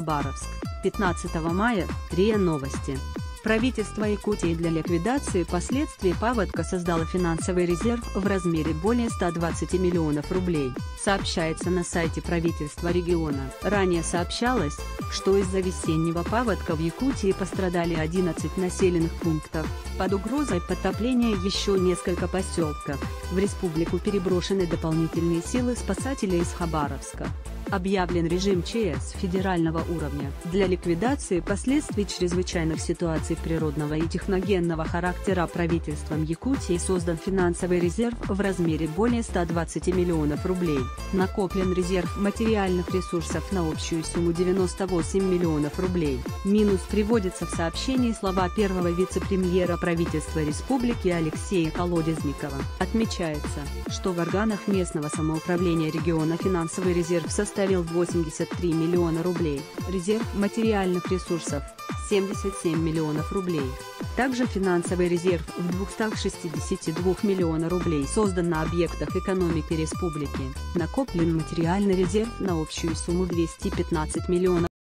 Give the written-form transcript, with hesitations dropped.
Хабаровск. 15 мая, РИА Новости. Правительство Якутии для ликвидации последствий паводка создало финансовый резерв в размере более 120 миллионов рублей, сообщается на сайте правительства региона. Ранее сообщалось, что из-за весеннего паводка в Якутии пострадали 11 населенных пунктов. Под угрозой подтопления еще несколько поселков. В республику переброшены дополнительные силы спасателей из Хабаровска. Объявлен режим ЧС федерального уровня. Для ликвидации последствий чрезвычайных ситуаций природного и техногенного характера правительством Якутии создан финансовый резерв в размере более 120 миллионов рублей. Накоплен резерв материальных ресурсов на общую сумму 98 миллионов рублей. Минус приводится в сообщении слова первого вице-премьера правительства республики Алексея Колодезникова. Отмечается, что в органах местного самоуправления региона финансовый резерв составил 83 миллиона рублей, резерв материальных ресурсов – 77 миллионов рублей. Также финансовый резерв в 262 миллиона рублей создан на объектах экономики республики. Накоплен материальный резерв на общую сумму 215 миллионов